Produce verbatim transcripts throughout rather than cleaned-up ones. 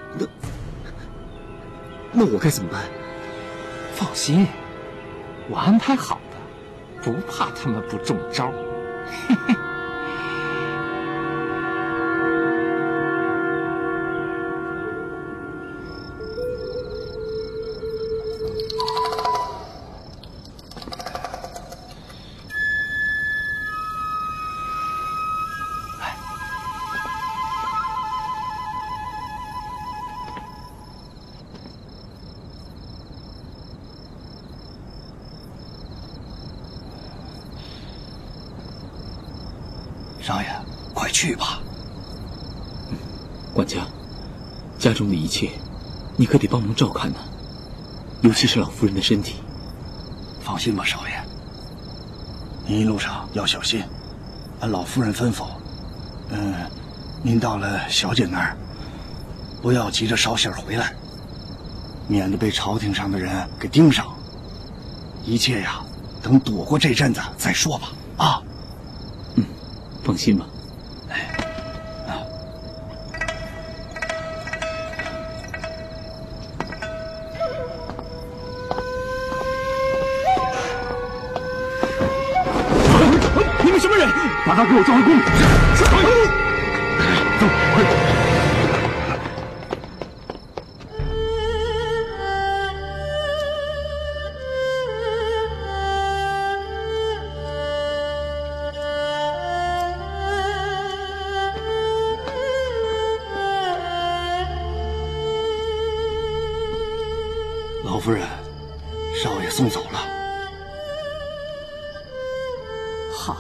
那那我该怎么办？ 放心，我安排好的，不怕他们不中招。嘿嘿。 少爷，快去吧。 嗯，管家，家中的一切，你可得帮忙照看呢，尤其是老夫人的身体。 放心吧，少爷。您一路上要小心，按老夫人吩咐，嗯，您到了小姐那儿，不要急着捎信回来，免得被朝廷上的人给盯上。一切呀，等躲过这阵子再说吧。啊。 嗯。放心吧。 哎，啊！ 你们什么人？把他给我抓回宫里！是，是。走，快走！ 老夫人，少爷送走了。 好，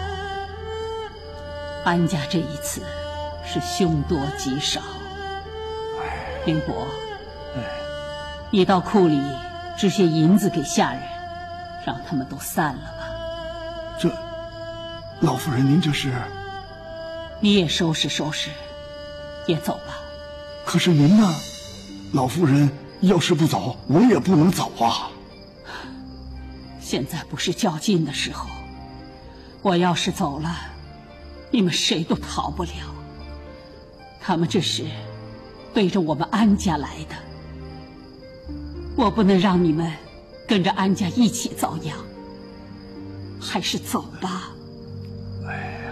安家这一次是凶多吉少。林伯，你到库里支些银子给下人，让他们都散了吧。 这，老夫人，您这是？ 你也收拾收拾，也走吧。 可是您呢，老夫人？要是不走，我也不能走啊！ 现在不是较劲的时候，我要是走了，你们谁都逃不了。他们这是对着我们安家来的，我不能让你们跟着安家一起遭殃，还是走吧。 哎呀！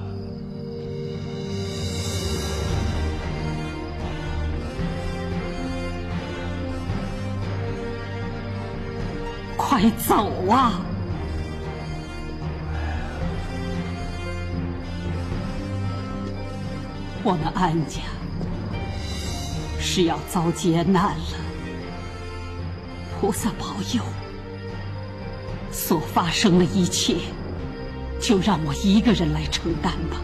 快走啊！我们安家是要遭劫难了，菩萨保佑。所发生的一切，就让我一个人来承担吧。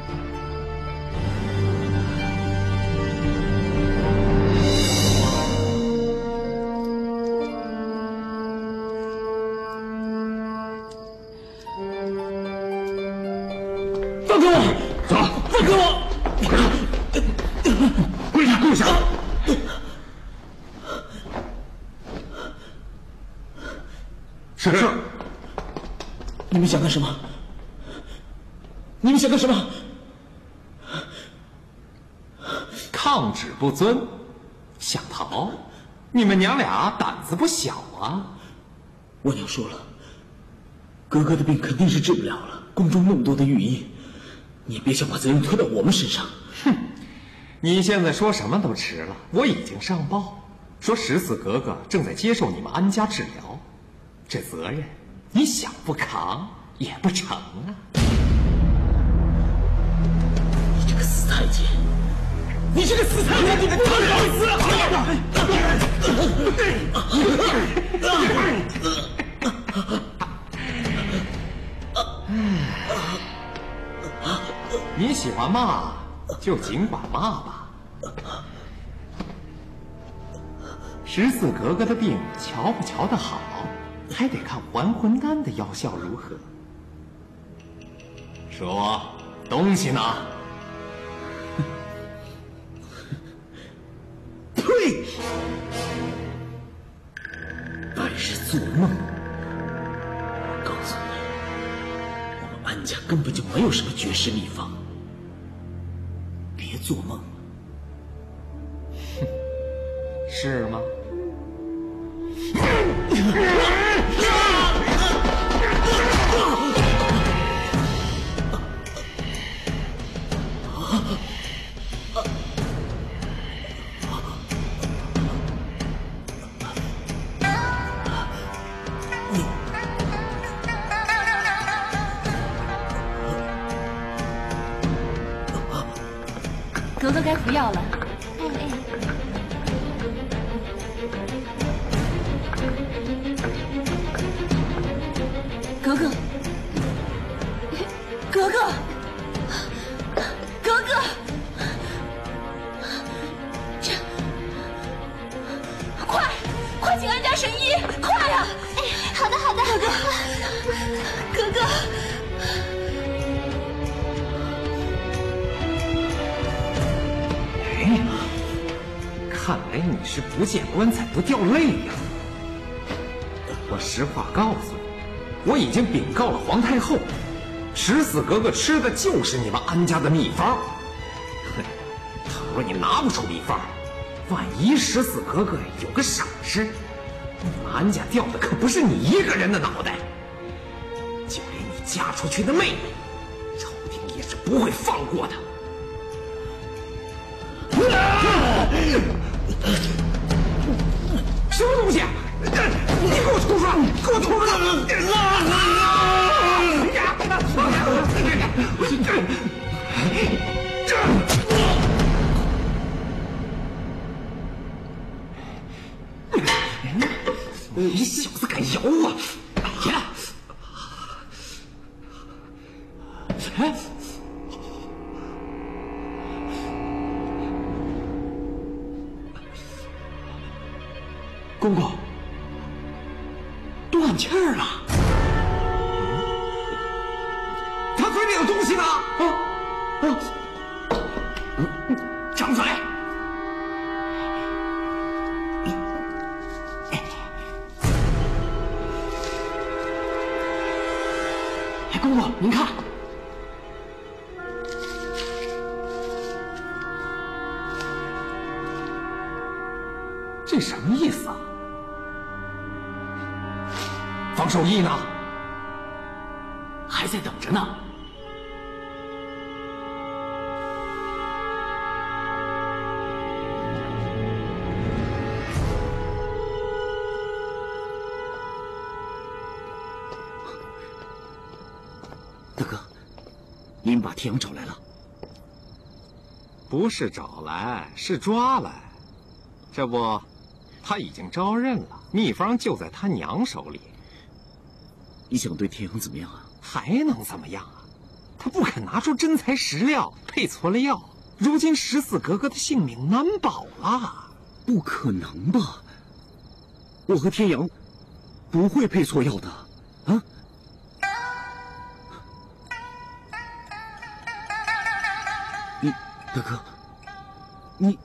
放开我！走，放开我！跪下，跪下！是是。你们想干什么？你们想干什么？ 抗旨不遵，想逃？你们娘俩胆子不小啊！ 我娘说了，哥哥的病肯定是治不了了。宫中那么多的御医，你也别想把责任推到我们身上。 哼，你现在说什么都迟了。我已经上报，说十四格格正在接受你们安家治疗，这责任你想不扛也不成啊！ 你这个死太监！你这个死太监！你个太好死！ 你喜欢骂就尽管骂吧。十四格格的病瞧不瞧得好，还得看还魂丹的药效如何。说，东西呢？ 呸！白日做梦！我告诉你，我们安家根本就没有什么绝世秘方，别做梦了。 哼， 是吗？ 格格该服药了。哎哎。格格，格格，格格，这，快，快请安家神医，快呀！哎，好的好的，格格，格格。 看来你是不见棺材不掉泪呀！我实话告诉你，我已经禀告了皇太后，十四格格吃的就是你们安家的秘方。哼，倘若你拿不出秘方，万一十四格格有个闪失，你们安家掉的可不是你一个人的脑袋，就连你嫁出去的妹妹，朝廷也是不会放过的。什么东西？你给我吐出来！给我吐出来！你小子敢咬我！起来！哎！ 公公，断气儿了。 他嘴里有东西呢！啊啊！张嘴！哎，公公，您看， 这什么意思啊？方守义呢？ 还在等着呢。大哥，您把天阳找来了？ 不是找来，是抓来。这不，他已经招认了，秘方就在他娘手里。 你想对天阳怎么样啊？ 还能怎么样啊？他不肯拿出真材实料，配错了药，如今十四格格的性命难保了。 不可能吧？我和天阳不会配错药的，啊？你，大哥，你，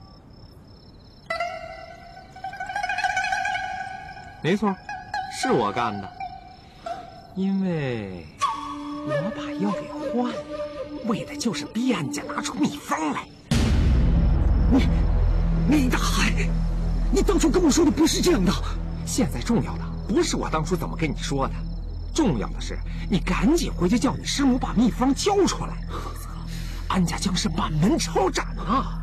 没错，是我干的。因为我把药给换了，为的就是逼安家拿出秘方来。 你，你大海，你当初跟我说的不是这样的。 现在重要的不是我当初怎么跟你说的，重要的是你赶紧回去叫你师母把秘方交出来，否则安家将是满门抄斩啊！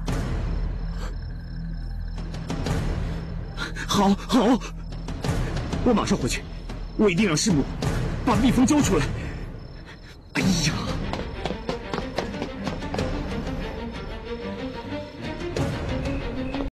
好，好，我马上回去，我一定让师母把秘方交出来。哎呀！